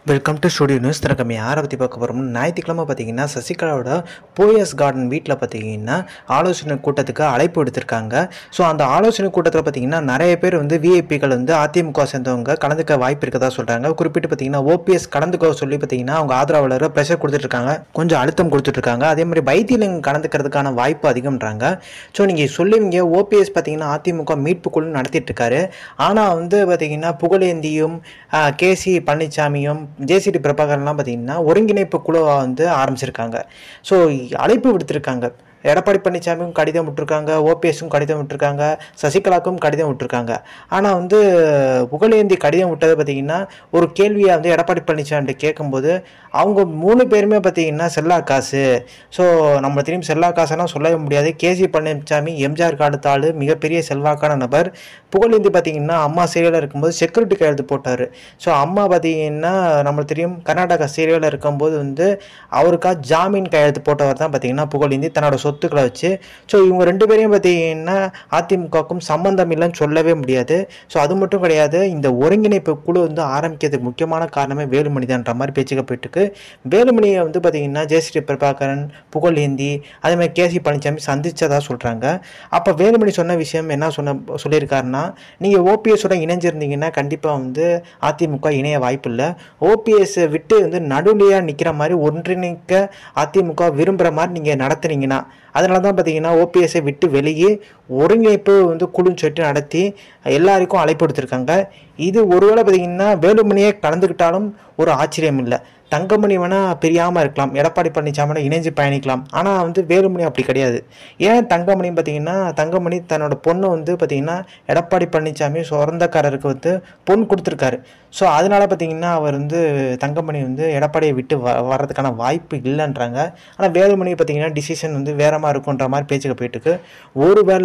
Welcome to studio news. திறக்கம் யாரை பற்றி பார்க்க போகிறோம்னு ஞாயிற்றுக்கிழமை பார்த்தீங்கன்னா சசிகலாவோட போயஸ் கார்டன் வீட்டில் பார்த்தீங்கன்னா ஆலோசனை கூட்டத்துக்கு அழைப்பு விடுத்திருக்காங்க. ஸோ அந்த ஆலோசனை கூட்டத்தில் பார்த்தீங்கன்னா நிறைய பேர் விஐபிகள் அதிமுக சேர்ந்தவங்க கலந்துக்க வாய்ப்பு இருக்கதா சொல்கிறாங்க. குறிப்பிட்டு பார்த்தீங்கன்னா ஓபிஎஸ் கலந்துக்க சொல்லி பார்த்தீங்கன்னா அவங்க ஆதரவாளர் ப்ரெஷர் கொடுத்துட்ருக்காங்க, கொஞ்சம் அழுத்தம் கொடுத்துட்ருக்காங்க. அதே மாதிரி வைத்தியலிங்கம் கலந்துக்கிறதுக்கான வாய்ப்பு அதிகம்ன்றாங்க. ஸோ நீங்கள் சொல்லுவீங்க ஓபிஎஸ் பார்த்தீங்கன்னா அதிமுக மீட்பு குழு நடத்திட்டு இருக்காரு. ஆனால் பார்த்தீங்கன்னா புகழேந்தியும் கேசி பழனிசாமியும் ஜேசிடி பிரபாகரன்லாம் பார்த்தீங்கன்னா ஒருங்கிணைப்பு குழுவை ஆரம்பிச்சிருக்காங்க. ஸோ அழைப்பு விடுத்திருக்காங்க. எடப்பாடி பழனிசாமியும் கடிதம் விட்டுருக்காங்க, ஓபிஎஸும் கடிதம் விட்டுருக்காங்க, சசிகலாவுக்கும் கடிதம் விட்டுருக்காங்க. ஆனால் புகழேந்தி கடிதம் விட்டதை பார்த்தீங்கன்னா ஒரு கேள்வியை எடப்பாடி பழனிசாமி கேட்கும்போது அவங்க 3 பேருமே பார்த்தீங்கன்னா செல்லா காசு. ஸோ நம்ம திரும்பி செல்லா காசெல்லாம் சொல்லவே முடியாது. கேசி பழனிசாமி எம்ஜிஆர் காலத்தாள் மிகப்பெரிய செல்வாக்கான நபர். புகழேந்தி பார்த்தீங்கன்னா அம்மா சீரியலில் இருக்கும்போது செக்யூரிட்டி கையெழுத்து போட்டார். ஸோ அம்மா பார்த்தீங்கன்னா நம்மளுக்கு தெரியும் கர்நாடகா சீரியலில் இருக்கும்போது அவருக்காக ஜாமீன் கையெழுத்து போட்டவர் தான் பார்த்தீங்கன்னா புகழேந்தி தன்னோட சொத்துக்களை வச்சு. ஸோ இவங்க 2 பேரையும் பார்த்தீங்கன்னா அதிமுகவுக்கும் சம்பந்தம் இல்லைன்னு சொல்லவே முடியாது. ஸோ அது மட்டும் கிடையாது, இந்த ஒருங்கிணைப்பு குழு ஆரம்பிக்கிறதுக்கு முக்கியமான காரணமே வேலுமணிதான்ற மாதிரி பேச்சுக்க போயிட்டுருக்கு. வேலுமணியை பார்த்தீங்கன்னா ஜேசிடி பிரபாகரன், புகழேந்தி அதே மாதிரி கேசி பழனிசாமி சந்திச்சதா சொல்கிறாங்க. அப்போ வேலுமணி சொன்ன விஷயம் என்ன சொல்லியிருக்காருன்னா, நீங்கள் ஓபிஎஸோட இணைஞ்சிருந்தீங்கன்னா கண்டிப்பாக அதிமுக இணைய வாய்ப்பு இல்லை. ஓபிஎஸ் விட்டு நடுநிலையாக நிற்கிற மாதிரி ஒன்றிணைக்க அதிமுக விரும்புகிற மாதிரி நீங்கள் நடத்துனீங்கன்னா அதனால தான் பார்த்தீங்கன்னா ஓபிஎஸ்ஸை விட்டு வெளியே ஒருங்கிணைப்பு குழுன்னு சொல்லிட்டு நடத்தி எல்லாருக்கும் அழைப்பு எடுத்திருக்காங்க. இது ஒருவேளை பார்த்தீங்கன்னா வேலுமணியை கலந்துக்கிட்டாலும் ஒரு ஆச்சரியம் இல்லை. தங்கமணி வேணால் பிரியாமல் இருக்கலாம், எடப்பாடி பழனிசாமியோட இணைஞ்சு பயணிக்கலாம். ஆனால் வேலுமணி அப்படி கிடையாது. ஏன் தங்கமணி பார்த்தீங்கன்னா தங்கமணி தன்னோட பொண்ணு பார்த்தீங்கன்னா எடப்பாடி பழனிசாமி சொந்தக்காரருக்கு பொண்ணு கொடுத்துருக்காரு. ஸோ அதனால பார்த்தீங்கன்னா அவர் தங்கமணி எடப்பாடியை விட்டு வர்றதுக்கான வாய்ப்பு இல்லைன்றாங்க. ஆனால் வேலுமணி பார்த்தீங்கன்னா டிசிஷன் வேற மாதிரி இருக்குன்ற மாதிரி பேச்சுக்க போயிட்டுருக்கு. ஒருவேளை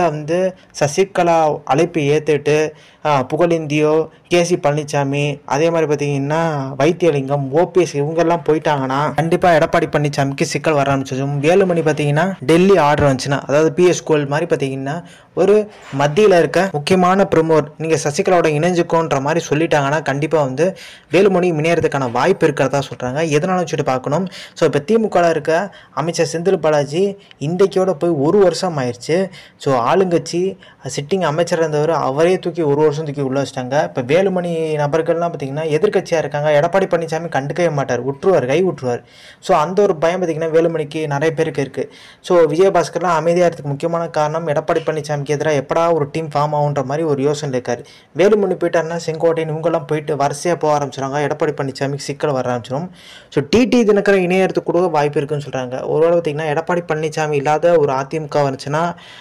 சசிகலா அழைப்பு ஏற்றுட்டு புகழேந்தியோ கேசி பழனிசாமி அதே மாதிரி பார்த்தீங்கன்னா வைத்தியலிங்கம் ஓபிஎஸ் இவங்கெல்லாம் போயிட்டாங்கன்னா கண்டிப்பாக எடப்பாடி பழனிசாமிக்கு சிக்கல் வர ஆரம்பிச்சதும் வேலுமணி பார்த்தீங்கன்னா டெல்லி ஆர்டர் வந்துச்சுன்னா, அதாவது பிஎஸ் கோல் மாதிரி பார்த்தீங்கன்னா ஒரு மத்தியில் இருக்க முக்கியமான பிரமோர் நீங்கள் சசிகலாவோட இணைஞ்சுக்கோன்ற மாதிரி சொல்லிட்டாங்கன்னா கண்டிப்பாக வேலுமணி இணையறதுக்கான வாய்ப்பு இருக்கிறதா சொல்கிறாங்க. எதனால வச்சுட்டு பார்க்கணும். ஸோ இப்போ திமுகவில் இருக்க அமைச்சர் செந்தில் பாலாஜி இன்றைக்கியோட போய் 1 வருஷம் ஆயிடுச்சு. ஸோ ஆளுங்கட்சி சிட்டிங் அமைச்சர் இருந்தவர் அவரே தூக்கி 1 வருஷம் தூக்கி உள்ள வச்சிட்டாங்க. இப்போ வேலுமணி நபர்கள்லாம் பார்த்தீங்கன்னா எதிர்கட்சியாக இருக்காங்க. எடப்பாடி பழனிசாமி கண்டுக்கவே மாட்டார், கை விட்டுருவார். ஸோ அந்த ஒரு பயம் பார்த்தீங்கன்னா வேலுமணிக்கு நிறைய பேருக்கு இருக்குது. ஸோ விஜயபாஸ்கர்லாம் அமைதியாக இருக்கிறதுக்கு முக்கியமான காரணம் எடப்பாடி பழனிசாமிக்கு எதிராக எப்படா ஒரு டீம் ஃபார்ம் ஆகுன்ற மாதிரி ஒரு யோசனை இருக்கார். வேலுமணி போயிட்டாருன்னா செங்கோட்டையன் இவங்கெல்லாம் போயிட்டு வரிசையாக போக ஆரம்பிச்சிடுவாங்க, எடப்பாடி பழனிசாமிக்கு சிக்கல் வர ஆரம்பிச்சிடும். ஸோ டிடி தினகரன் இணையறதுக்கு கூட வாய்ப்பு இருக்குன்னு சொல்கிறாங்க. ஒருவேளை பார்த்தீங்கன்னா எடப்பாடி பழனிசாமி இல்லாத ஒரு அதிமுக வந்துச்சுன்னா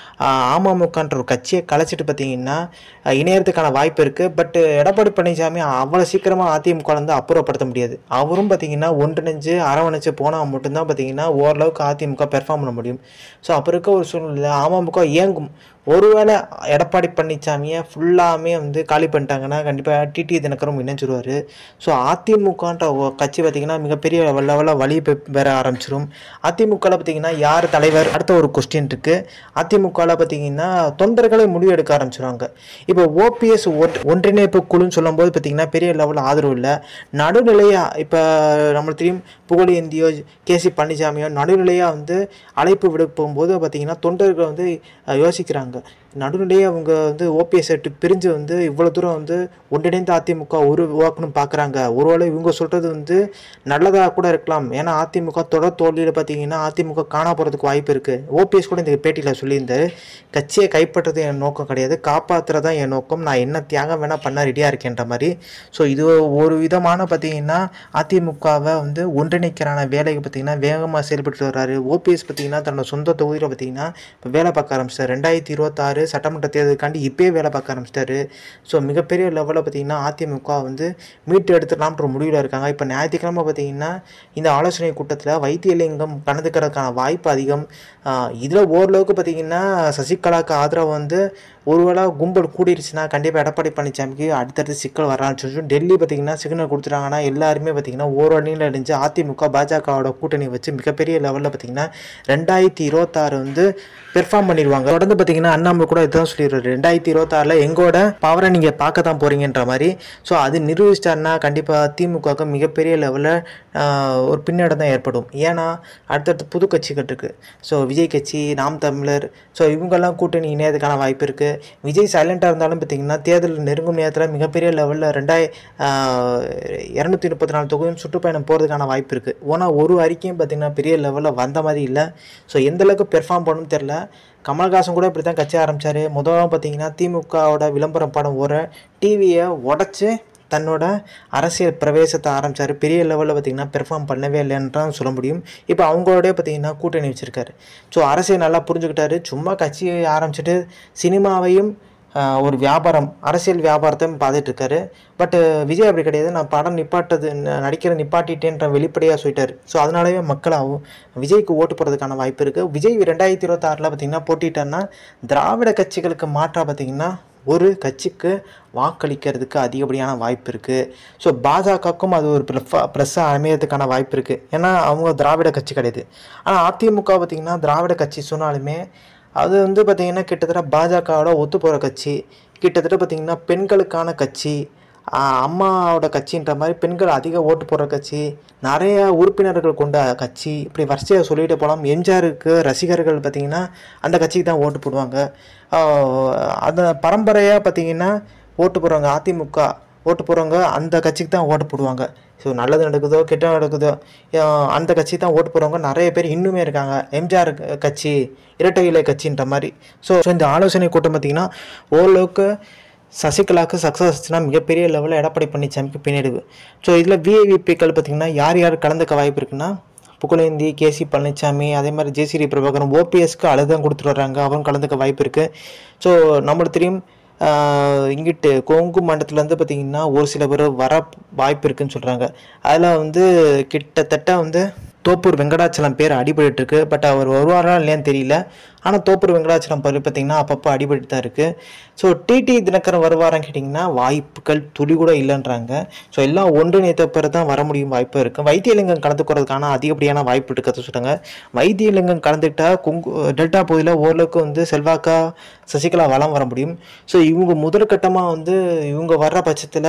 அமமுகன்ற ஒரு கட்சியை கலைச்சிட்டு பார்த்தீங்கன்னா இணையறதுக்கான வாய்ப்பு இருக்குது. பட் எடப்பாடி பழனிசாமி அவ்வளோ சீக்கிரமாக அதிமுக அப்புறப்படுத்த முடியாது. அவரும் பார்த்தீங்கன்னா ஒன்றிணைஞ்சு அரவணைச்சு போனால் மட்டும்தான் பார்த்தீங்கன்னா ஓரளவுக்கு அதிமுக பெர்ஃபார்ம் பண்ண முடியும். ஸோ அப்போ இருக்க ஒரு சூழ்நிலை அமமுக இயங்கும். ஒருவேளை எடப்பாடி பழனிசாமியை ஃபுல்லாமே காலி பண்ணிட்டாங்கன்னா கண்டிப்பாக டிடி தினகரும் இணைஞ்சிருவார். ஸோ அதிமுகன்ற கட்சி பார்த்திங்கன்னா மிகப்பெரிய லெவலில் வழி பெற ஆரம்பிச்சிடும். அதிமுகவில் பார்த்திங்கன்னா யார் தலைவர் அடுத்த ஒரு கொஸ்டின் இருக்குது. அதிமுகவில் பார்த்திங்கன்னா தொண்டர்களை முடிவு எடுக்க ஆரம்பிச்சிடுவாங்க. இப்போ ஓபிஎஸ் ஒன்றிணைப்பு குழுன்னு சொல்லும்போது பார்த்திங்கன்னா பெரிய லெவலில் ஆதரவு இல்லை. நடுநிலையாக இப்போ நம்மளுக்கு தெரியும் புகழேந்தியோ கேசி பழனிசாமியோ நடுநிலையாக அழைப்பு விட போகும்போது பார்த்திங்கன்னா தொண்டர்கள் யோசிக்கிறாங்க. நடுநிலையே அவங்க ஓபிஎஸ் பிரிஞ்சு இவ்வளோ தூரம் ஒன்றிணைந்த அதிமுக உருவாக்கணும் பார்க்குறாங்க. ஒருவேளை இவங்க சொல்கிறது நல்லதாக கூட இருக்கலாம். ஏன்னா அதிமுக தொடர் தோல்வியில் பார்த்தீங்கன்னா அதிமுக காண போகிறதுக்கு வாய்ப்பு இருக்குது. ஓபிஎஸ் கூட இந்த பேட்டியில் சொல்லியிருந்தார், கட்சியை கைப்பற்றது என் நோக்கம் கிடையாது, காப்பாற்றுறதான் என் நோக்கம், நான் என்ன தியாகம் வேணால் பண்ண ரெடியாக இருக்கேன்ற மாதிரி. ஸோ இது ஒரு விதமான பார்த்தீங்கன்னா அதிமுகவை ஒன்றிணைக்கிறான வேலைக்கு பார்த்தீங்கன்னா வேகமாக செயல்பட்டு வர்றாரு. ஓபிஎஸ் பார்த்தீங்கன்னா தன்னோட சொந்த தொகுதியில் பார்த்தீங்கன்னா இப்போ வேலை பார்க்க ஆரம்பிச்சார். 2026 சட்டமன்ற தேர்தலுக்காண்டி இப்போயே வேலை பார்க்க ஆரம்பிச்சிட்டாரு. ஸோ மிகப்பெரிய லெவலில் பார்த்தீங்கன்னா அதிமுக மீட்டு எடுத்துடலாம்ன்ற முடிவில் இருக்காங்க. இப்போ ஞாயிற்றுக்கிழமை பார்த்தீங்கன்னா இந்த ஆலோசனை கூட்டத்தில் வைத்தியலிங்கம் கலந்துக்கிறதுக்கான வாய்ப்பு அதிகம். இதில் ஓரளவுக்கு பார்த்தீங்கன்னா சசிகலாவுக்கு ஆதரவு ஒருவேளை கும்பல் கூடிருச்சுன்னா கண்டிப்பாக எடப்பாடி பழனிசாமிக்கு அடுத்தடுத்து சிக்கல் வர ஆரம்பிச்சு. டெல்லி பார்த்தீங்கன்னா சிக்னல் கொடுத்துட்டாங்கன்னா எல்லாருமே பார்த்தீங்கன்னா ஓரணியில் அடைஞ்சு அதிமுக பாஜகவோட கூட்டணி வச்சு மிகப்பெரிய லெவலில் பார்த்தீங்கன்னா 2026 பெர்ஃபார்ம் பண்ணிடுவாங்க. தொடர்ந்து பார்த்தீங்கன்னா அண்ணாமலை கூட கூட இதுதான் சொல்லிடுவார், 2026 எங்களோட பவரை நீங்கள் பார்க்க தான் போகிறீங்கன்ற மாதிரி. ஸோ அது நிரூபிச்சிட்டாருன்னா கண்டிப்பாக திமுகவுக்கு மிகப்பெரிய லெவலில் ஒரு பின்னடைவு தான் ஏற்படும். ஏன்னா அடுத்தடுத்து புது கட்சிகள் இருக்குது. ஸோ விஜய் கட்சி, நாம் தமிழர், ஸோ இவங்கெல்லாம் கூட்டணி இணையதுக்கான வாய்ப்பு இருக்குது. விஜய் சைலண்ட்டாக இருந்தாலும் பார்த்திங்கன்னா தேர்தல் நெருங்கும் நேரத்தில் மிகப்பெரிய லெவலில் 234 தொகுதியும் சுற்றுப்பயணம் போகிறதுக்கான வாய்ப்பு இருக்குது. ஆனால் ஒரு அறிக்கையும் பார்த்திங்கன்னா பெரிய லெவலில் வந்த மாதிரி இல்லை. ஸோ எந்தளவுக்கு பெர்ஃபார்ம் பண்ணணும்னு தெரில. கமல்ஹாசன் கூட இப்படி தான் கட்சி ஆரம்பித்தார். முதல்ல பார்த்திங்கன்னா திமுகவோட விளம்பரம் படம் ஒரு டிவியை உடச்சி தன்னோட அரசியல் பிரவேசத்தை ஆரம்பித்தார். பெரிய லெவலில் பார்த்திங்கன்னா பெர்ஃபார்ம் பண்ணவே இல்லைன்றான் சொல்ல முடியும். இப்போ அவங்களோட பார்த்திங்கன்னா கூட்டணி வச்சுருக்காரு. ஸோ அரசியல் நல்லா புரிஞ்சுக்கிட்டாரு. சும்மா கட்சி ஆரம்பிச்சுட்டு சினிமாவையும் ஒரு வியாபாரம், அரசியல் வியாபாரத்தையும் பார்த்துட்ருக்காரு. பட் விஜய் அப்படி கிடையாது. நான் படம் நிப்பாட்டிட்டேன்ற வெளிப்படையாக சொல்லிட்டார். ஸோ அதனாலவே மக்களாகவும் விஜய்க்கு ஓட்டு போகிறதுக்கான வாய்ப்பு இருக்குது. விஜய் 2026 பார்த்திங்கன்னா போட்டிட்டார்னா திராவிட கட்சிகளுக்கு மாற்றாக பார்த்திங்கன்னா ஒரு கட்சிக்கு வாக்களிக்கிறதுக்கு அதிகப்படியான வாய்ப்பு இருக்குது. ஸோ பாஜகவுக்கும் அது ஒரு ப்ளஸ்ஸாக அமையறதுக்கான வாய்ப்பு இருக்குது. ஏன்னா அவங்க திராவிட கட்சி கிடையாது. ஆனால் அதிமுக பார்த்திங்கன்னா திராவிட கட்சி சொன்னாலுமே அது பார்த்திங்கன்னா கிட்டத்தட்ட பாஜகவோட ஒத்து போகிற கட்சி, கிட்டத்தட்ட பார்த்திங்கன்னா பெண்களுக்கான கட்சி, அம்மாவோட கட்சின்ற மாதிரி பெண்கள் அதிக ஓட்டு போடுற கட்சி, நிறைய உறுப்பினர்கள் கொண்ட கட்சி, இப்படி வரிசையாக சொல்லிட்டு போகலாம். எம்ஜிஆருக்கு ரசிகர்கள் பார்த்திங்கன்னா அந்த கட்சிக்கு தான் ஓட்டு போடுவாங்க. அந்த பரம்பரையாக பார்த்திங்கன்னா ஓட்டு போடுறவங்க, அதிமுக ஓட்டு போடுறவங்க அந்த கட்சிக்கு தான் ஓட்டு போடுவாங்க. ஸோ நல்லது நடக்குதோ கெட்ட நடக்குதோ அந்த கட்சி தான் ஓட்டு போடுறவங்க நிறைய பேர் இன்னுமே இருக்காங்க. எம்ஜிஆர் கட்சி, இரட்டை இலை கட்சின்ற மாதிரி. ஸோ இந்த ஆலோசனை கூட்டம் பார்த்திங்கன்னா ஓரளவுக்கு சசிகலாவுக்கு சக்ஸஸ் ஆச்சுன்னா மிகப்பெரிய லெவலில் எடப்பாடி பழனிசாமிக்கு பின்னடைவு. ஸோ இதில் விஐபிக்கள் பார்த்திங்கன்னா யார் யார் கலந்துக்க வாய்ப்பு இருக்குன்னா புகழேந்தி, கேசி பழனிசாமி, அதே மாதிரி ஜேசிடி பிரபாகரன், ஓபிஎஸ்க்கு அழுதான் கொடுத்துட்டு வர்றாங்க, அவங்க கலந்துக்க வாய்ப்பு இருக்குது. ஸோ நம்மளுக்கு தெரியும் இங்கிட்டு கொங்கு மண்டலத்துலேருந்து பார்த்திங்கன்னா ஒரு சில பேர் வர வாய்ப்பு இருக்குதுன்னு சொல்கிறாங்க. அதில் கிட்டத்தட்ட தோப்பூர் வெங்கடாச்சலம் பேர் அடிபட்டுருக்கு. பட் அவர் வருவாரா இல்லையான்னு தெரியல. ஆனால் தோப்பூர் வெங்கடாச்சலம் பேர் பார்த்திங்கன்னா அப்பப்போ அடிபட்டு தான் இருக்குது. ஸோ டிடி தினகரன் வருவாரான்னு கேட்டிங்கன்னா வாய்ப்புகள் துளி கூட இல்லைன்றாங்க. ஸோ எல்லாம் ஒன்றிணைத்த பேர் தான் வர முடியும் வாய்ப்பு இருக்குது. வைத்தியலிங்கம் கலந்துக்கிறதுக்கான அதிகப்படியான வாய்ப்பு இருக்கிறத சொல்கிறாங்க. வைத்தியலிங்கம் கலந்துக்கிட்டால் டெல்டா பகுதியில் ஓரளவுக்கு செல்வாக்கா சசிகலா வளம் வர முடியும். ஸோ இவங்க முதற்கட்டமாக இவங்க வர்ற பட்சத்தில்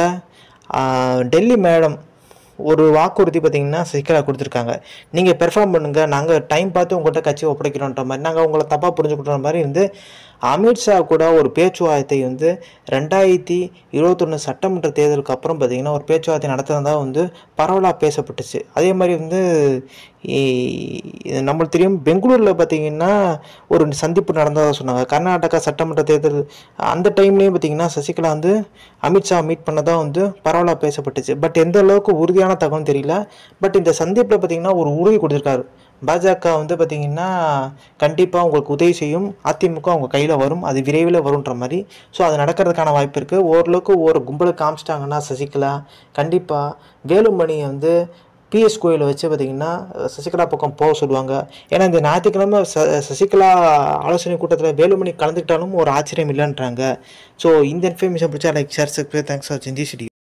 டெல்லி மேடம் ஒரு வாக்குறுதி பார்த்திங்கன்னா சசிகலா கொடுத்துருக்காங்க. நீங்கள் பெர்ஃபார்ம் பண்ணுங்கள், நாங்கள் டைம் பார்த்து உங்கள்கிட்ட கட்சி ஒப்படைக்கிறோன்ற மாதிரி, நாங்கள் உங்களை தப்பாக புரிஞ்சுக்கிற மாதிரி அமித்ஷா கூட ஒரு பேச்சுவார்த்தை 2021 சட்டமன்ற தேர்தலுக்கு அப்புறம் பார்த்திங்கன்னா ஒரு பேச்சுவார்த்தை நடத்துறதா பரவலாக பேசப்பட்டுச்சு. அதே மாதிரி நம்மளுக்கு தெரியும் பெங்களூரில் பார்த்திங்கன்னா ஒரு சந்திப்பு நடந்ததாக சொன்னாங்க. கர்நாடகா சட்டமன்ற தேர்தல் அந்த டைம்லேயும் பார்த்திங்கன்னா சசிகலா அமித்ஷா மீட் பண்ணதாக பரவலாக பேசப்பட்டுச்சு. பட் எந்த அளவுக்கு உறுதியான தகவல் தெரியல. பட் இந்த சந்திப்பில் பார்த்திங்கன்னா ஒரு உறுதி கொடுத்துருக்காரு. பாஜக பார்த்திங்கன்னா கண்டிப்பாக உங்களுக்கு உதவி செய்யும், அதிமுக அவங்க கையில் வரும், அது விரைவில் வரும்ன்ற மாதிரி. ஸோ அது நடக்கிறதுக்கான வாய்ப்பு இருக்குது. ஓரளவுக்கு ஒரு கும்பலை காமிச்சிட்டாங்கன்னா சசிகலா கண்டிப்பாக வேலுமணியை பிஎஸ் கோயிலை வச்சு பார்த்திங்கன்னா சசிகலா பக்கம் போக சொல்லுவாங்க. ஏன்னா இந்த ஞாயிற்றுக்கிழமை சசிகலா ஆலோசனை கூட்டத்தில் வேலுமணி கலந்துக்கிட்டாலும் ஒரு ஆச்சரியம் இல்லைன்றாங்க. ஸோ இந்த இன்ஃபர்மேஷன் பிடிச்சா like, share, subscribe. Thanks for வாட்சிங் திஸ் வீடியோ.